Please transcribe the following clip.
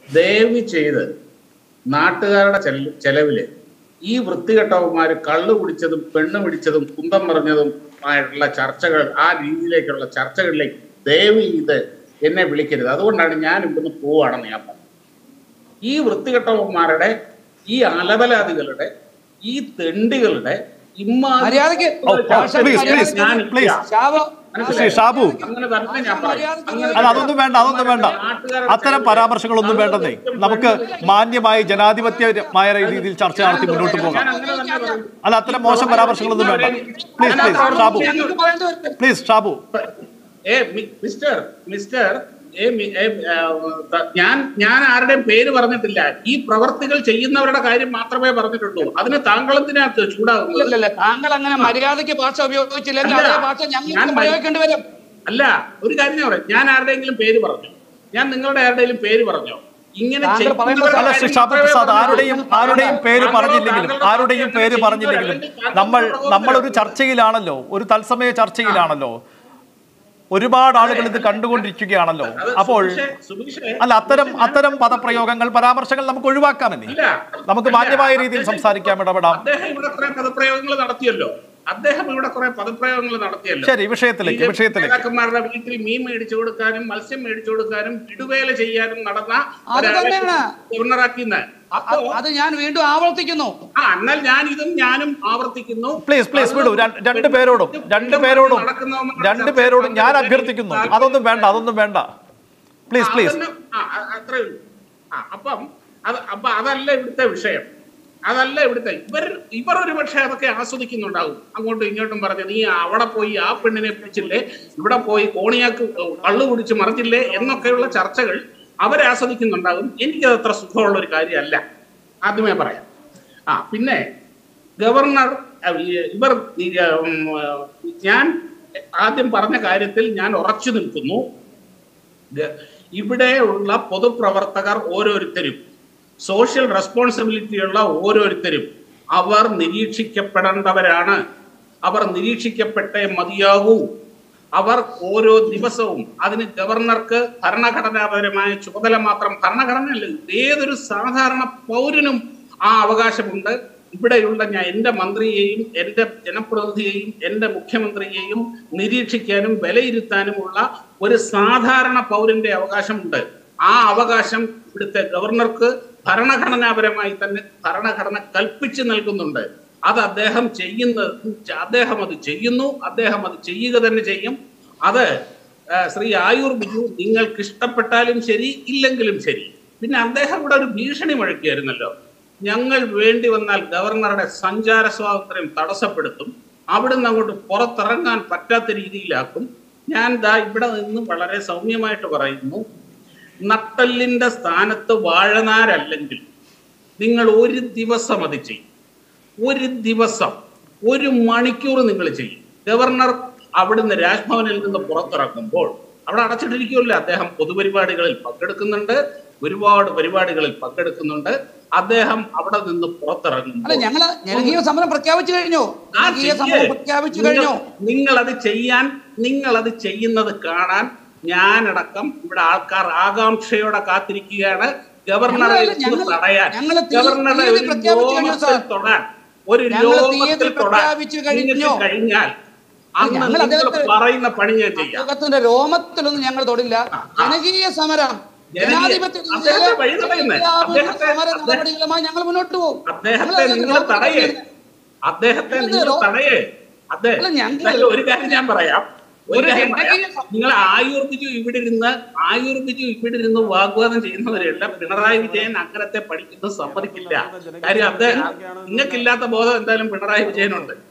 ദയവ് ചെയ്ത് നാട്ടുകാരുടെ ചെലവില് ഈ വൃത്തികെട്ടവന്മാര് കള്ളു കുടിച്ചതും പെണ്ണ് പിടിച്ചതും കുന്തം പറഞ്ഞതും ആയിട്ടുള്ള ചർച്ചകൾ, ആ രീതിയിലേക്കുള്ള ചർച്ചകളിലേക്ക് ദയവ് ചെയ്ത് എന്നെ വിളിക്കരുത്. അതുകൊണ്ടാണ് ഞാൻ ഇവിടുന്ന് പോവാണെന്ന് ഞാൻ പറഞ്ഞത്. ഈ വൃത്തികെട്ടവന്മാരുടെ, ഈ അലബലാദികളുടെ, ഈ തെണ്ടികളുടെ അതൊന്നും വേണ്ട, അതൊന്നും വേണ്ട. അത്തരം പരാമർശങ്ങളൊന്നും വേണ്ടതേ. നമുക്ക് മാന്യമായി ജനാധിപത്യമായ രീതിയിൽ ചർച്ച നടത്തി മുന്നോട്ട് പോകാം. അല്ല, അത്തരം മോശം പരാമർശങ്ങളൊന്നും വേണ്ട. Please please Shabu, please Shabu. Mister ഞാൻ ആരുടെയും പേര് പറഞ്ഞിട്ടില്ല. ഈ പ്രവർത്തികൾ ചെയ്യുന്നവരുടെ കാര്യം മാത്രമേ പറഞ്ഞിട്ടുള്ളൂ. അതിന് താങ്കൾ എന്തിനാ ചൂടാകുന്നത്? താങ്കൾ അങ്ങനെ മര്യാദയ്ക്ക് ഭാഷ ഉപയോഗിച്ചില്ലെങ്കിൽ അല്ല, ഒരു കാര്യം ഞാൻ പറയാം. ഞാൻ ആരുടെയെങ്കിലും പേര് പറഞ്ഞു? ഞാൻ നിങ്ങളുടെ ആരുടെയും പേര് പറഞ്ഞോ? ഇങ്ങനെ ആരുടെയും പേര് പറഞ്ഞില്ലെങ്കിലും നമ്മളൊരു ചർച്ചയിലാണല്ലോ, ഒരു തത്സമയ ചർച്ചയിലാണല്ലോ. ഒരുപാട് ആളുകൾ ഇത് കണ്ടുകൊണ്ടിരിക്കുകയാണല്ലോ. അപ്പോൾ അല്ല, അത്തരം പദപ്രയോഗങ്ങൾ, പരാമർശങ്ങൾ നമുക്ക് ഒഴിവാക്കാമെന്നേ. നമുക്ക് മാന്യമായ രീതിയിൽ സംസാരിക്കാം, ഇടപെടാം. അദ്ദേഹം ഇവിടെ കുറെ പദപ്രയോഗങ്ങൾ നടത്തിയല്ലോ. ശരി, വിഷയത്തിലേക്ക്. നേതാക്കന്മാരുടെ വീട്ടിൽ മീൻ മേടിച്ചു കൊടുക്കാനും മത്സ്യം മേടിച്ചു കൊടുക്കാനും ഇടുവേല ചെയ്യാനും നടന്ന ഗവർണറാക്കിന്ന് അത് ഞാൻ വീണ്ടും ആവർത്തിക്കുന്നു. എന്നാൽ ഞാനും ആവർത്തിക്കുന്നു. പ്ലീസ് പ്ലീസ് വിടൂ. രണ്ടുപേരോടും ഞാൻ അഭ്യർത്ഥിക്കുന്നു. അതൊന്നും വേണ്ട. Please please. അത്രേ ഉള്ളൂ. അപ്പം അതല്ല ഇവിടുത്തെ വിഷയം. ഇവർ ഒരു പക്ഷെ അതൊക്കെ ആസ്വദിക്കുന്നുണ്ടാവും. അങ്ങോട്ടും ഇങ്ങോട്ടും പറഞ്ഞ് നീ അവിടെ പോയി ആ പെണ്ണിനെ പിടിച്ചില്ലേ, ഇവിടെ പോയി കോണിയാക്ക് കള്ളു കുടിച്ച് മറിച്ചില്ലേ എന്നൊക്കെയുള്ള ചർച്ചകൾ അവരെ ആസ്വദിക്കുന്നുണ്ടാകും. എനിക്കത് അത്ര സുഖമുള്ള ഒരു കാര്യമല്ല, ആദ്യമേ പറയാം. പിന്നെ ഗവർണർ ഞാൻ ആദ്യം പറഞ്ഞ കാര്യത്തിൽ ഞാൻ ഉറച്ചു നിൽക്കുന്നു. ഇവിടെയുള്ള പൊതുപ്രവർത്തകർ ഓരോരുത്തരും, സോഷ്യൽ റെസ്പോൺസിബിലിറ്റിയുള്ള ഓരോരുത്തരും അവർ നിരീക്ഷിക്കപ്പെടേണ്ടവരാണ്. അവർ നിരീക്ഷിക്കപ്പെട്ടേ മതിയാകൂ. അവർ ഓരോ ദിവസവും, അതിന് ഗവർണർക്ക് ഭരണഘടനാപരമായ ചുമതല മാത്രം, ഭരണഘടനയല്ല, ഏതൊരു സാധാരണ പൗരനും ആ അവകാശമുണ്ട്. ഇവിടെയുള്ള എൻ്റെ മന്ത്രിയെയും എൻ്റെ ജനപ്രതിനിധിയെയും എൻ്റെ മുഖ്യമന്ത്രിയെയും നിരീക്ഷിക്കാനും വിലയിരുത്താനുമുള്ള ഒരു സാധാരണ പൗരന്റെ അവകാശമുണ്ട്. ആ അവകാശം ഇവിടുത്തെ ഗവർണർക്ക് ഭരണഘടനാപരമായി തന്നെ ഭരണഘടന കൽപ്പിച്ചു നൽകുന്നുണ്ട്. അത് അദ്ദേഹം അത് ചെയ്യുന്നു. അദ്ദേഹം അത് ചെയ്യുക തന്നെ ചെയ്യും. അത് ശ്രീ ആയൂർ ബിജു നിങ്ങൾക്ക് ഇഷ്ടപ്പെട്ടാലും ശരി, ഇല്ലെങ്കിലും ശരി. പിന്നെ അദ്ദേഹം ഇവിടെ ഒരു ഭീഷണി മുഴക്കിയായിരുന്നല്ലോ, ഞങ്ങൾ വേണ്ടി വന്നാൽ ഗവർണറുടെ സഞ്ചാര സ്വാതന്ത്ര്യം തടസ്സപ്പെടുത്തും, അവിടുന്ന് അങ്ങോട്ട് പുറത്തിറങ്ങാൻ പറ്റാത്ത രീതിയിലാക്കും. ഞാൻ ഇവിടെ നിന്ന് വളരെ സൗമ്യമായിട്ട് പറയുന്നു, നട്ടല്ലിന്റെ സ്ഥാനത്ത് വാഴനാരല്ലെങ്കിൽ നിങ്ങൾ ഒരു ദിവസം അത് ചെയ്യും. ഒരു ദിവസം, ഒരു മണിക്കൂർ നിങ്ങൾ ചെയ്യും. ഗവർണർ അവിടുന്ന് രാജ്ഭവനിൽ നിന്ന് പുറത്തിറങ്ങുമ്പോൾ അവിടെ അടച്ചിട്ടിരിക്കുമല്ലോ, അദ്ദേഹം പൊതുപരിപാടികളിൽ പങ്കെടുക്കുന്നുണ്ട്, ഒരുപാട് പരിപാടികളിൽ പങ്കെടുക്കുന്നുണ്ട്. അദ്ദേഹം അവിടെ നിന്ന് പുറത്തിറങ്ങുമ്പോൾ നിങ്ങളത് ചെയ്യുന്നത് കാണാൻ ഞാനടക്കം ഇവിടെ ആൾക്കാർ ആകാംക്ഷയോടെ കാത്തിരിക്കുകയാണ്. ഗവർണറെ തടയാൻ, ഗവർണറെ തൊടാൻ, ഒരു ലോകത്തിൽ തൊടാൻ കഴിഞ്ഞാൽ പറയുന്ന പണി ഞാൻ ചെയ്യാം. രോമത്തിലൊന്നും ഞങ്ങൾ തൊടില്ല. ജനകീയ സമരം, നടപടികളുമായി ഞങ്ങൾ മുന്നോട്ട് പോകും. അദ്ദേഹത്തെ നിങ്ങൾ തടയേ. ഒരു കാര്യം ഞാൻ പറയാം. നിങ്ങൾ ആയൂർ ബിജു ഇവിടെ ഇരുന്ന് വാഗ്വാദം ചെയ്യുന്നവരെയല്ല. പിണറായി വിജയൻ അങ്ങനത്തെ പഠിക്കുന്നത് സമ്മതിക്കില്ല. കാര്യം നിങ്ങൾക്കില്ലാത്ത ബോധം എന്തായാലും പിണറായി വിജയനുണ്ട്.